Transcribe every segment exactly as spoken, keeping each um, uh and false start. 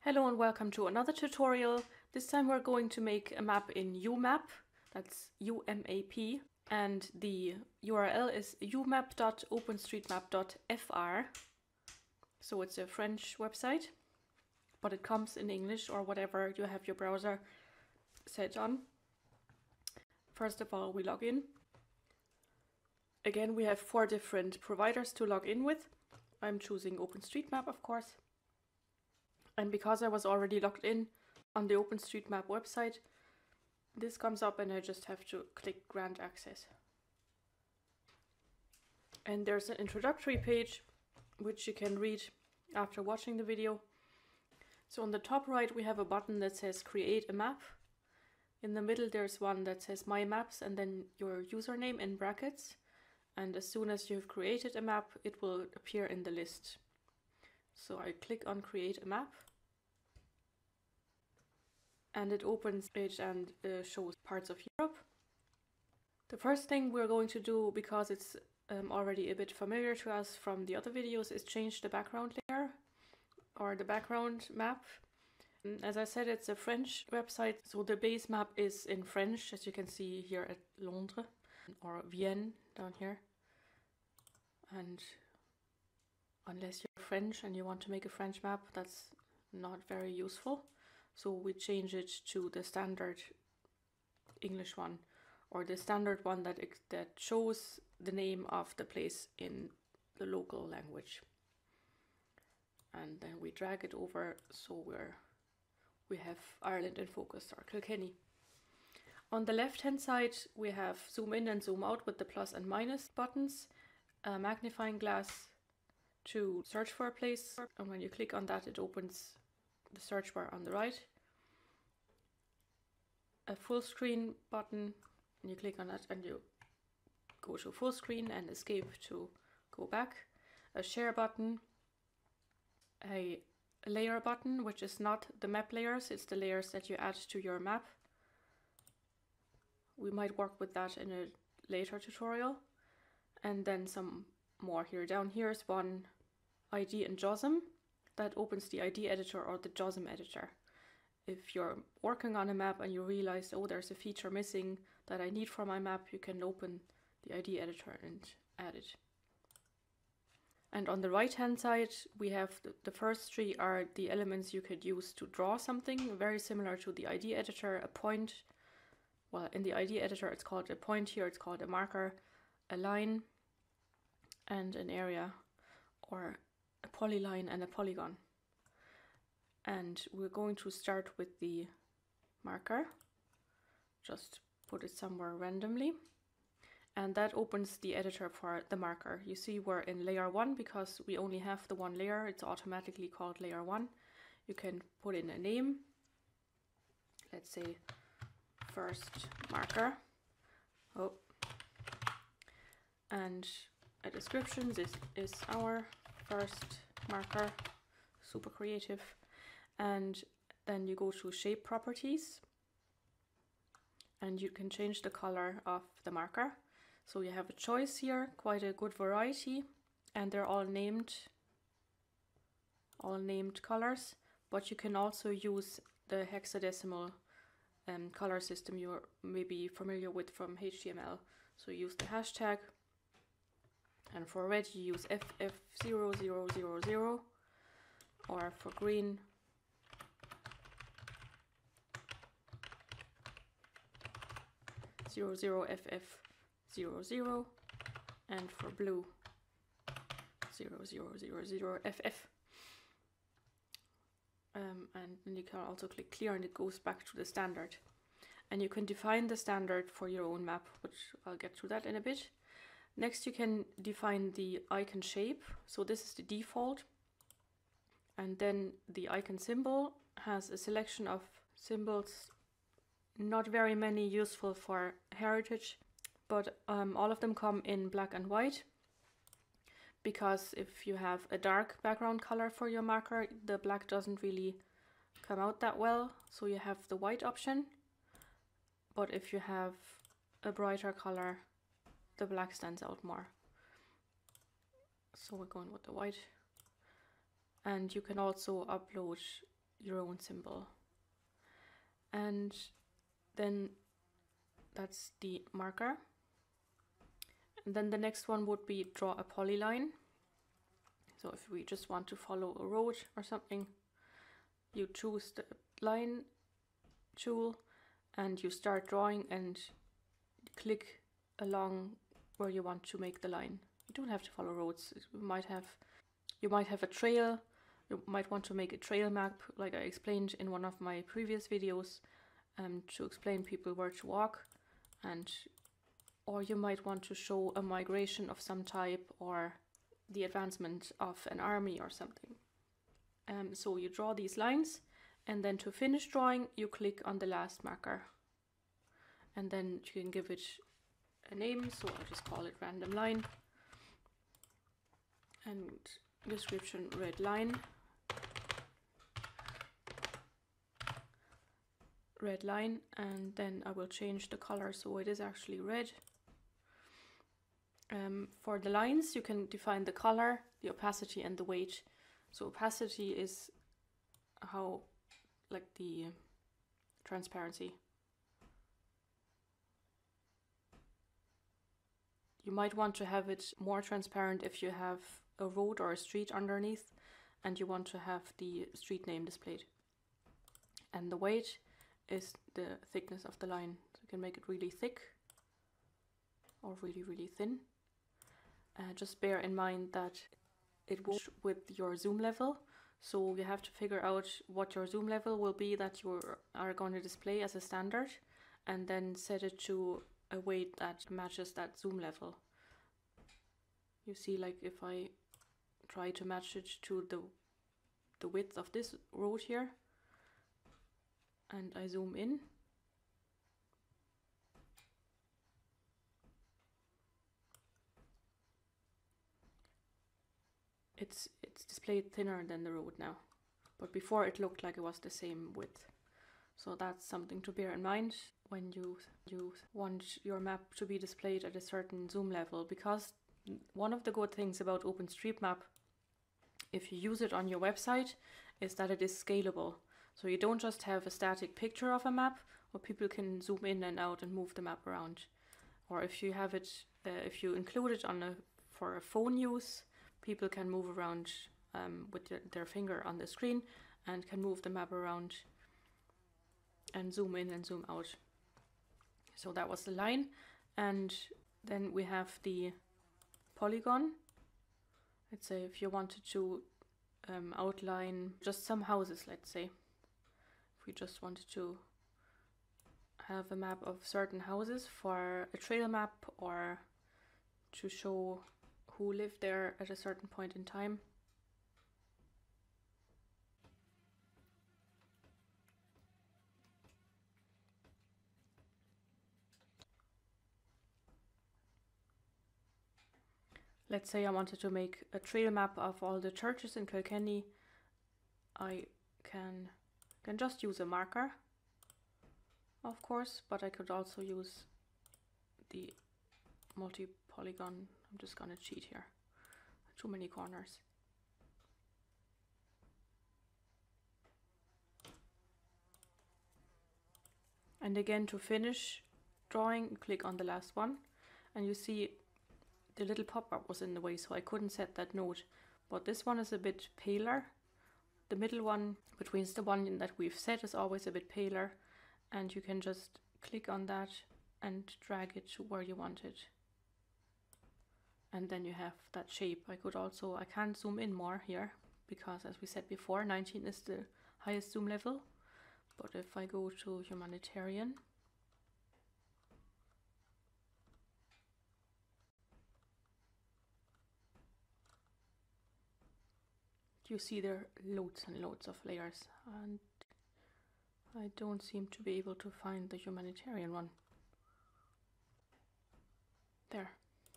Hello and welcome to another tutorial. This time we're going to make a map in U map, that's U M A P, and the U R L is u map dot openstreetmap dot f r. So it's a French website, but it comes in English or whatever you have your browser set on. First of all, we log in. Again, we have four different providers to log in with. I'm choosing OpenStreetMap, of course. And because I was already logged in on the OpenStreetMap website, this comes up and I just have to click Grant Access. And there's an introductory page, which you can read after watching the video. So on the top right, we have a button that says Create a Map. In the middle, there's one that says My Maps and then your username in brackets. And as soon as you've created a map, it will appear in the list. So I click on Create a Map. And it opens the page and uh, shows parts of Europe. The first thing we're going to do, because it's um, already a bit familiar to us from the other videos, is change the background layer or the background map. And as I said, it's a French website, so the base map is in French, as you can see here at Londres or Vienne down here. And unless you're French and you want to make a French map, that's not very useful. So we change it to the standard English one, or the standard one that, that shows the name of the place in the local language. And then we drag it over so we're, we have Ireland in focus, or Kilkenny. On the left hand side, we have zoom in and zoom out with the plus and minus buttons, a magnifying glass to search for a place, and when you click on that, it opens the search bar on the right. A full screen button, and you click on that and you go to full screen and escape to go back. A share button, a layer button, which is not the map layers, it's the layers that you add to your map. We might work with that in a later tutorial. And then some more here. Down here is one I D and JOSM that opens the I D editor or the JOSM editor. If you're working on a map and you realize, oh, there's a feature missing that I need for my map, you can open the I D editor and add it. And on the right hand side, we have the, the first three are the elements you could use to draw something, very similar to the I D editor. A point, well, in the I D editor it's called a point, here it's called a marker, a line, and an area, or a polyline and a polygon. And we're going to start with the marker, just put it somewhere randomly, and that opens the editor for the marker. You see we're in layer one because we only have the one layer, it's automatically called layer one. You can put in a name, let's say first marker, oh, and a description. This is our first marker, super creative. And then you go to shape properties and you can change the color of the marker. So you have a choice here, quite a good variety, and they're all named, all named colors, but you can also use the hexadecimal um, color system you're maybe familiar with from H T M L. So you use the hashtag, and for red you use F F zero zero zero zero, or for green zero zero F F zero zero, and for blue zero zero zero zero F F. Um, and then you can also click clear and it goes back to the standard. And you can define the standard for your own map, which I'll get to that in a bit. Next you can define the icon shape. So this is the default. And then the icon symbol has a selection of symbols, not very many useful for heritage, but um, all of them come in black and white, because if you have a dark background color for your marker, the black doesn't really come out that well, so you have the white option. But if you have a brighter color, the black stands out more. So we're going with the white. And you can also upload your own symbol. And then that's the marker. And then the next one would be draw a polyline. So if we just want to follow a road or something, you choose the line tool and you start drawing and click along where you want to make the line. You don't have to follow roads. You might have, you might have a trail. You might want to make a trail map, like I explained in one of my previous videos, um, to explain people where to walk, and or you might want to show a migration of some type or the advancement of an army or something. Um, so you draw these lines, and then to finish drawing you click on the last marker, and then you can give it a name. So I'll just call it random line, and description red line, red line, and then I will change the color so it is actually red. Um, for the lines you can define the color, the opacity and the weight. So opacity is how, like the transparency. You might want to have it more transparent if you have a road or a street underneath and you want to have the street name displayed. And the weight is the thickness of the line. So you can make it really thick or really, really thin. Uh, just bear in mind that it will with your zoom level. So you have to figure out what your zoom level will be that you are going to display as a standard, and then set it to a weight that matches that zoom level. You see, like if I try to match it to the, the width of this road here, and I zoom in, it's it's displayed thinner than the road now, but before it looked like it was the same width. So that's something to bear in mind when you you want your map to be displayed at a certain zoom level, because one of the good things about OpenStreetMap, if you use it on your website, is that it is scalable. So you don't just have a static picture of a map where people can zoom in and out and move the map around. Or if you have it, uh, if you include it on a for a phone use, people can move around um, with their, their finger on the screen and can move the map around and zoom in and zoom out. So that was the line, and then we have the polygon. Let's say if you wanted to um, outline just some houses, let's say. If we just wanted to have a map of certain houses for a trail map, or to show who lived there at a certain point in time. Let's say I wanted to make a trail map of all the churches in Kilkenny. I can, can just use a marker, of course, but I could also use the multi-polygon. I'm just gonna cheat here. Too many corners. And again, to finish drawing, click on the last one, and you see the little pop-up was in the way, so I couldn't set that node. But this one is a bit paler. The middle one, between the one that we've set, is always a bit paler, and you can just click on that and drag it to where you want it. And then you have that shape. I could also, I can't zoom in more here, because as we said before, nineteen is the highest zoom level. But if I go to humanitarian, you see there are loads and loads of layers, and I don't seem to be able to find the humanitarian one. There.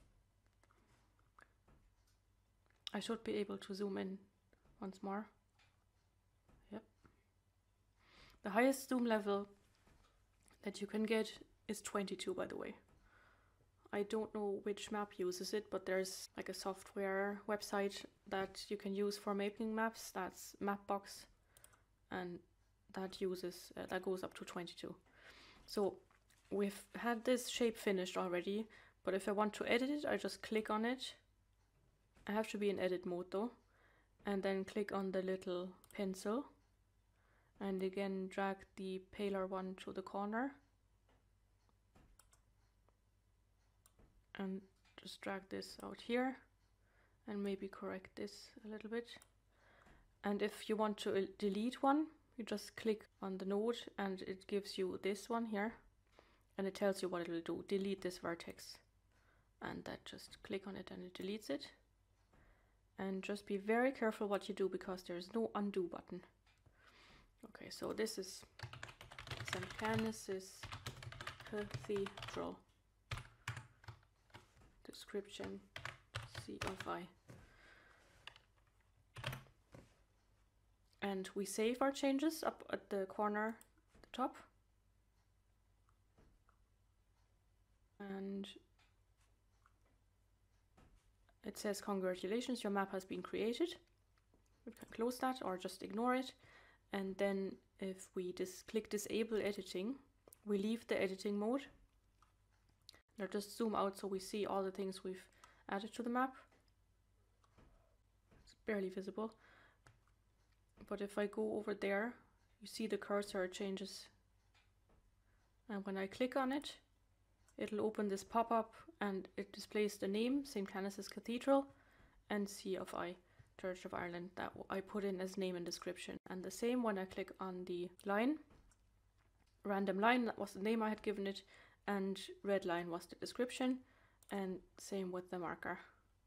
I should be able to zoom in once more. Yep. The highest zoom level that you can get is twenty-two, by the way. I don't know which map uses it, but there's like a software website that you can use for making maps. That's Mapbox, and that uses uh, that goes up to twenty-two. So we've had this shape finished already, but if I want to edit it, I just click on it. I have to be in edit mode though, and then click on the little pencil, and again drag the paler one to the corner, and just drag this out here, and maybe correct this a little bit. And if you want to delete one, you just click on the node and it gives you this one here, and it tells you what it will do. Delete this vertex, and that just click on it and it deletes it. And just be very careful what you do, because there's no undo button. Okay, so this is Saint Canice's Cathedral. Description C of I. And we save our changes up at the corner at the top. And it says, congratulations, your map has been created. We can close that or just ignore it. And then if we just click disable editing, we leave the editing mode. Now just zoom out so we see all the things we've added to the map. It's barely visible. But if I go over there, you see the cursor changes. And when I click on it, it'll open this pop-up and it displays the name, Saint Canice's Cathedral, and C of I, Church of Ireland, that I put in as name and description. And the same when I click on the line, random line, that was the name I had given it, and red line was the description, and same with the marker.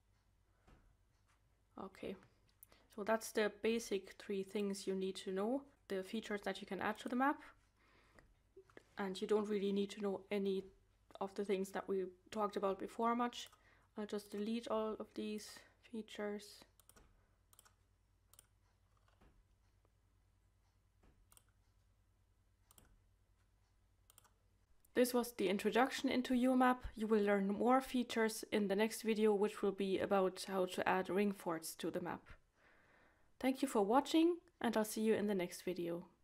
Okay, so that's the basic three things you need to know, the features that you can add to the map, and you don't really need to know any of the things that we talked about before much. I'll just delete all of these features. This was the introduction into UMap. You will learn more features in the next video, which will be about how to add ring forts to the map. Thank you for watching, and I'll see you in the next video.